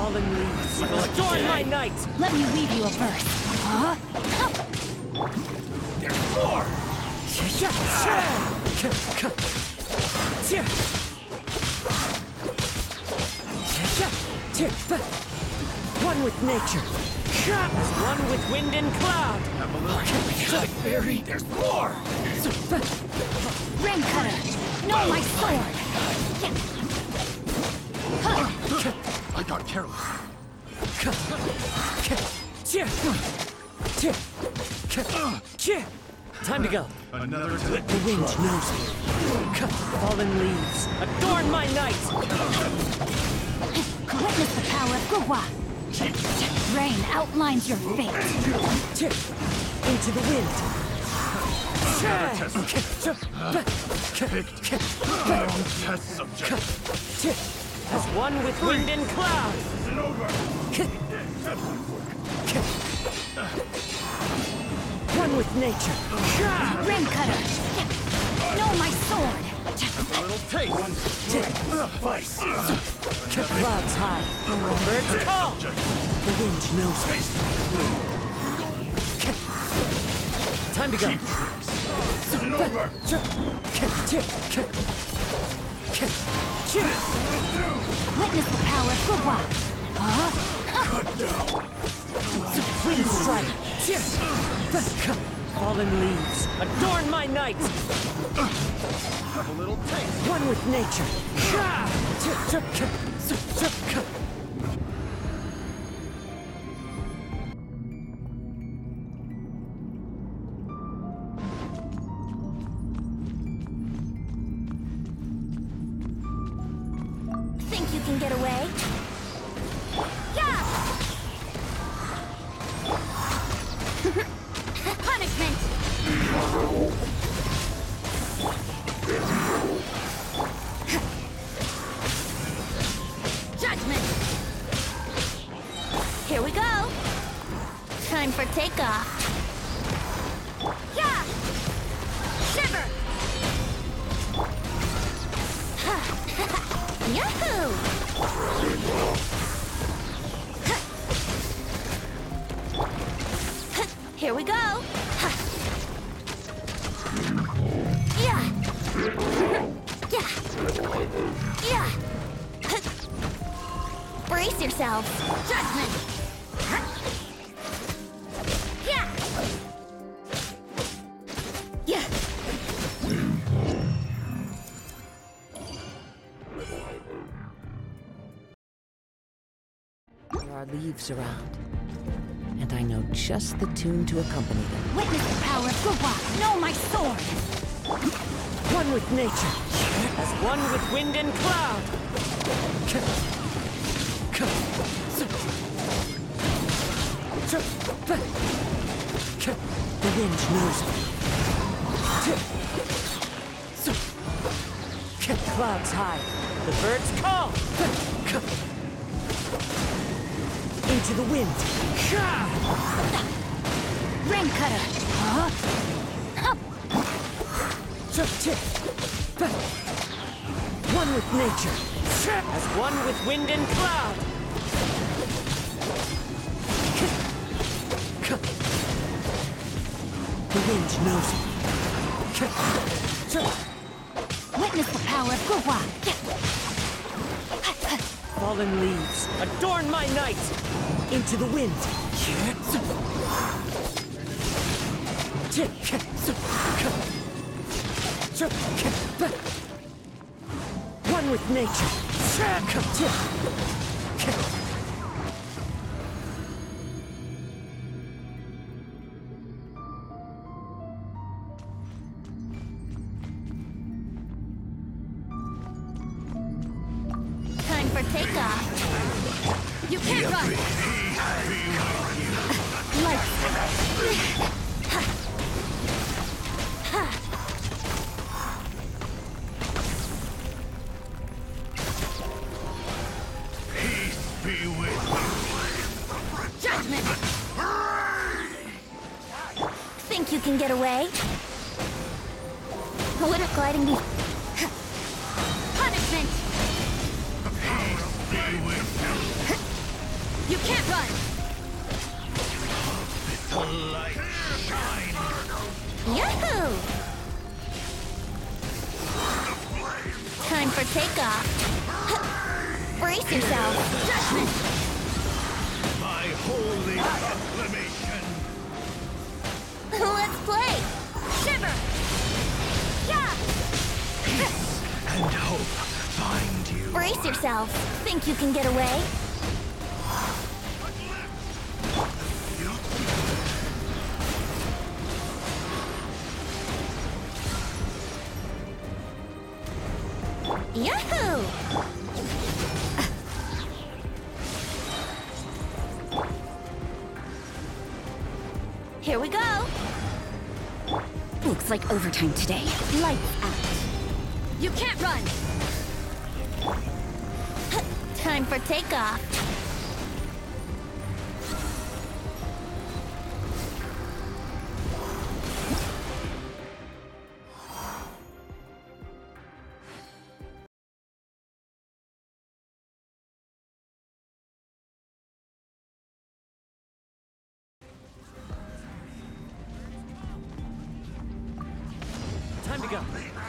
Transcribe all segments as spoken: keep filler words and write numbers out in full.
Fallen leaves. Adorn my night! Let me weave you a verse. Huh? There's more! One with nature. One with wind and cloud. Have a little Black Fairy. There's more! Rain cutter. No, my sword. I got careless. Time to go. Another The wind knows me. Fallen leaves. Adorn my night! Witness the power of Gugwa. Rain outlines your fate. Into the wind. test. Picked. Wrong test subject. As one with wind and cloud. One with nature. Rain cutter. No, my sword. A little taste. Vice. Clouds high. Birds call. The wind knows me. Time to go. Witness the power of Gugwa. Huh? Wind strike. Fallen leaves. Adorn my night. Have a little taste. One with nature. Think you can get away? Yeah! Punishment! Judgment! Here we go! Time for takeoff! Yeah! Shiver! Yahoo! Here we go! Yeah! Yeah! Yeah! Brace yourselves! Judgment! Yeah! Yeah! There are leaves around, and I know just the tune to accompany them. Witness the power of Gugwa! No, my sword! One with nature, as one with wind and cloud. The wind knows me. Clouds high, the birds call. Into the wind. Rain cutter! Huh? Hup. One with nature, as one with wind and cloud. The wind knows me. Witness the power of Gugwa! Fallen leaves, adorn my night. Into the wind. One with nature. Time for takeoff! You can't run! Light! Peace be with you. Judgment! Think you can get away? Would a gliding be... Punishment! Peace be with you. Time for takeoff. Brace yourself. Judgment. My holy acclamation. Let's play. Shiver. Yeah. And hope find you. Brace yourself. Think you can get away? Yahoo! Here we go. Looks like overtime today. Lights out. You can't run. Time for takeoff. Time to go.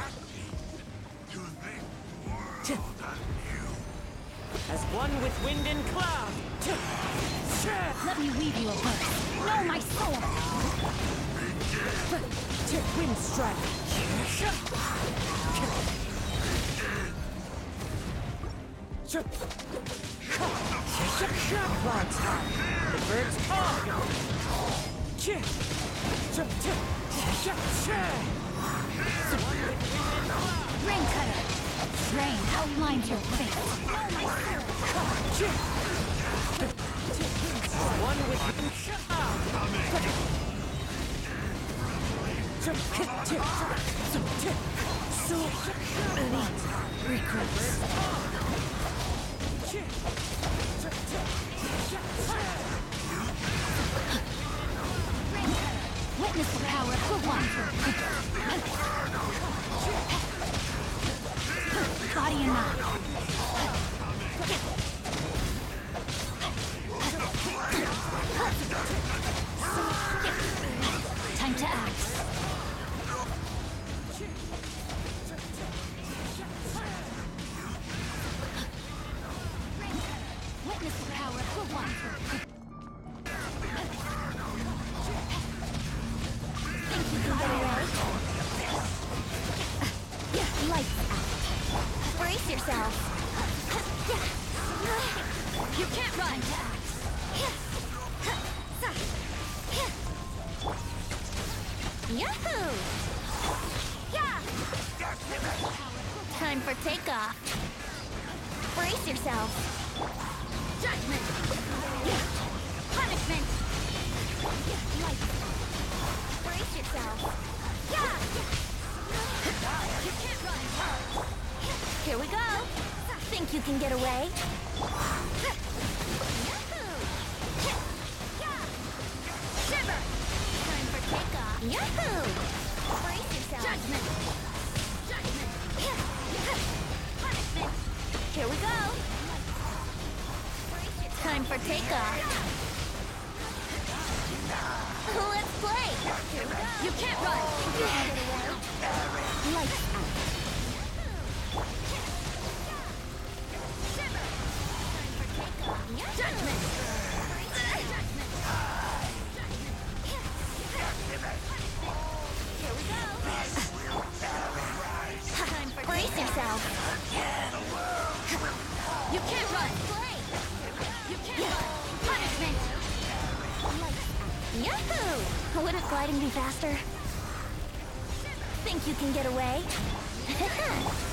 As one with wind and cloud. Let me weave you a verse. Know my soul. Wind strike. Cloud time. The birds call. Rain cutter. Rain outlines your face. Know my soul. One with wind cloud. Witness the power of the one. Body and mind. Time to act. Witness the power of the one. Think you can get away? Lights out. Brace yourself. You can't run. Yahoo! Yeah! Time for takeoff. Brace yourself. Judgment. Punishment. Light. Brace yourself. Yeah! You can't run. Here we go. Think you can get away? Yahoo! Yeah! Shiver! Time for takeoff. Yahoo! Brace yourself. Judgment. Judgment. Punishment. Here we go. Time for takeoff. Let's play. Here we go. You can't run. Lights out. Shiver. Time for takeoff. Judgment. Judgment. Here we go. Time for brace yourself. You can't run. Play. You can't run. Punishment. Yahoo! Wouldn't gliding be faster? Think you can get away?